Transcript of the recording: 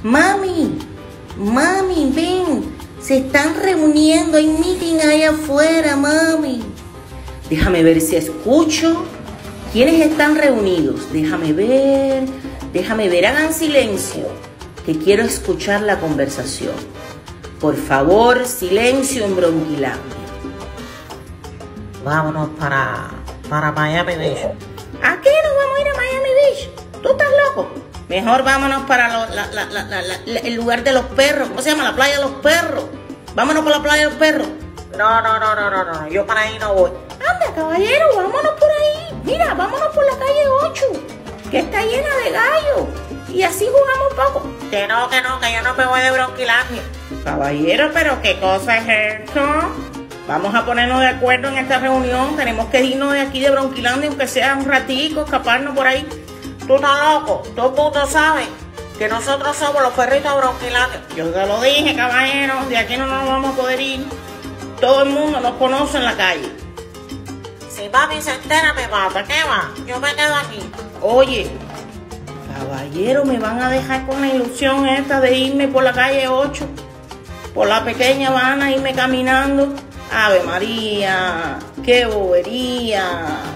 Mami, mami, ven. Se están reuniendo, hay meeting allá afuera, mami. Déjame ver si escucho. ¿Quiénes están reunidos? Déjame ver, hagan silencio, que quiero escuchar la conversación. Por favor, silencio en Bronquilandia. Vámonos para Miami Beach. ¿A qué nos vamos a ir a Miami Beach? ¿Tú estás loco? Mejor vámonos para el lugar de los perros. ¿Cómo se llama? La playa de los perros. Vámonos para la playa de los perros. No, yo para ahí no voy. Anda, caballero, vámonos por ahí. Mira, vámonos por la calle 8, que está llena de gallos. Y así jugamos poco. Que no, que yo no me voy de Bronquilandia. Caballero, pero ¿qué cosa es esto? Vamos a ponernos de acuerdo en esta reunión. Tenemos que irnos de aquí de Bronquilandia, aunque sea un ratico, escaparnos por ahí. Tú estás loco. Todo el mundo sabe que nosotros somos los perritos de Bronquilandia. Yo te lo dije, caballero. De aquí no nos vamos a poder ir. Todo el mundo nos conoce en la calle. Si mami se entera me mata. ¿Qué va? Yo me quedo aquí. Oye, caballero, me van a dejar con la ilusión esta de irme por la calle 8, por la pequeña Habana, irme caminando. Ave María, qué bobería.